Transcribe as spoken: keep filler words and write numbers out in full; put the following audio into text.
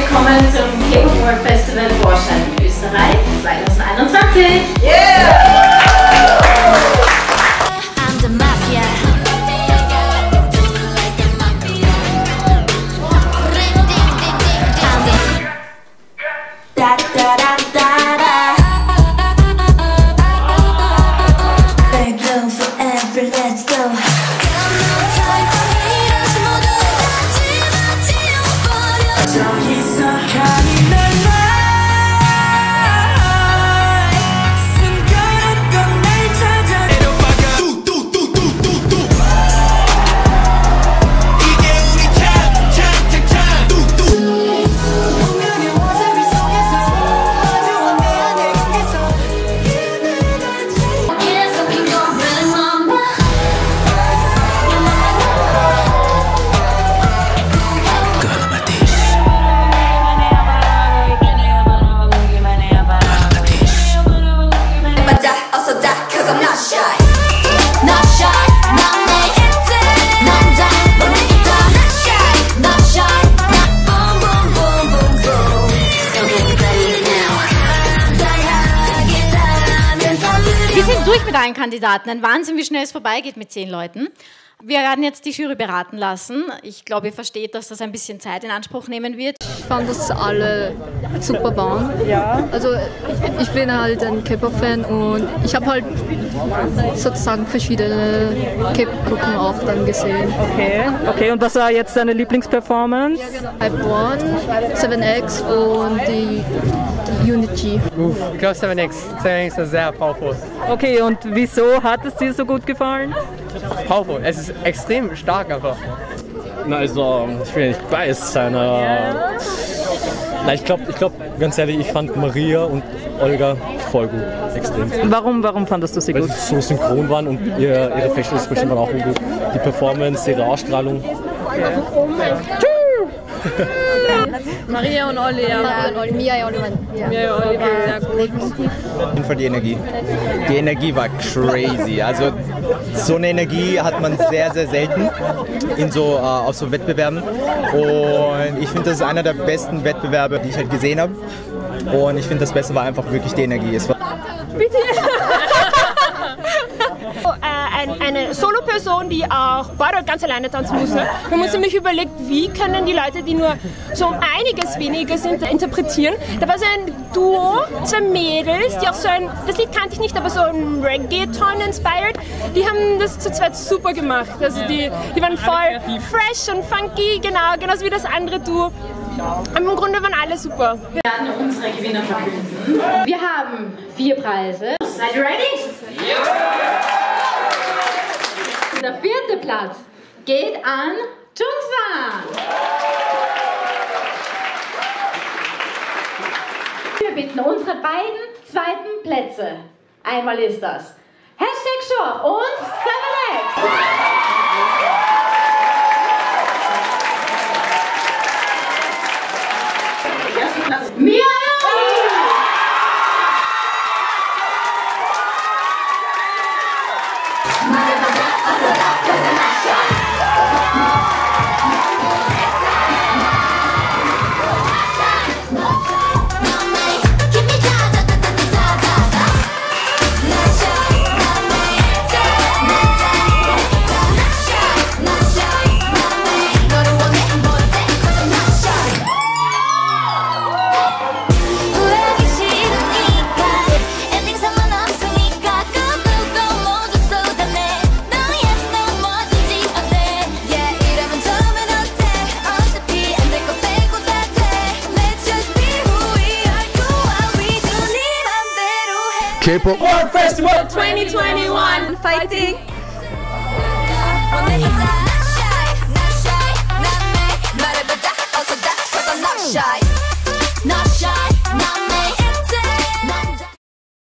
willkommen zum K-Pop World Festival Vorstand Österreich zwanzig einundzwanzig. Yeah! Wir sind durch mit allen Kandidaten. Ein Wahnsinn, wie schnell es vorbeigeht mit zehn Leuten. Wir werden jetzt die Jury beraten lassen. Ich glaube, ihr versteht, dass das ein bisschen Zeit in Anspruch nehmen wird. Ich fand, dass alle super waren. Ja. Also ich bin halt ein K-Pop-Fan und ich habe halt sozusagen verschiedene K-Pop-Gruppen auch dann gesehen. Okay, okay. Und was war jetzt deine Lieblingsperformance? Ja, genau. Hype One, seven X und die Unity. Uff, ich glaube seven X. seven X ist sehr powerful. Okay, und wieso hat es dir so gut gefallen? Powerful. Es ist extrem stark einfach. Na, also, ich will nicht biased sein, aber yeah. Na, ich glaube, ich glaub, ganz ehrlich, ich fand Maria und Olga voll gut, extrem. Warum, warum fandest du sie Weil gut? sie so synchron waren und ihr, ihre Facial Expression waren auch gut. Die Performance, ihre Ausstrahlung. Okay. Maria und Olli, ja. ja Mia und Olli waren ja. Mia und Olli waren sehr gut. Für die Energie. Die Energie war crazy. Also so eine Energie hat man sehr, sehr selten in so, äh, auf so Wettbewerben. Und ich finde, das ist einer der besten Wettbewerbe, die ich halt gesehen habe. Und ich finde, das Beste war einfach wirklich die Energie. Es war Bitte! Eine Solo-Person, die auch beide ganz alleine tanzen muss. Ne? Wir haben uns nämlich überlegt, wie können die Leute, die nur so um einiges weniger sind, interpretieren. Da war so ein Duo, zwei Mädels, die auch so ein, das Lied kannte ich nicht, aber so ein Reggaeton inspired. Die haben das zu zweit super gemacht. Also die, die waren voll fresh und funky, genau, genauso wie das andere Duo. Aber im Grunde waren alle super. Wir werden unsere Gewinner verkünden. Wir haben vier Preise. Seid ihr ready? Ja! Der vierte Platz geht an Jungsan. Wir bitten unsere beiden zweiten Plätze. Einmal ist das Hashtag Shop und seven X. Erster Platz Mia. K-Pop World Festival twenty twenty-one fighting! Shy.